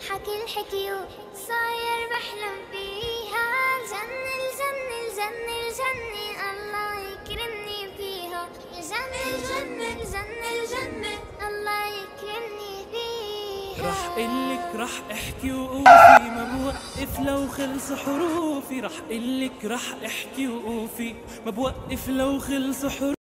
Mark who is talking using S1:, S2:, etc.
S1: حكي الحكي صاير بحلم فيها. الجنة الجنة الجنة الجنة الله يكرمني فيها. الجنة الجنة الجنة الجنة الله يكرمني فيها.
S2: رح قلك رح احكي وقوفي ما بوقف لو خلص حروفي. رح قلك رح احكي وقوفي ما بوقف لو خلص حروفي.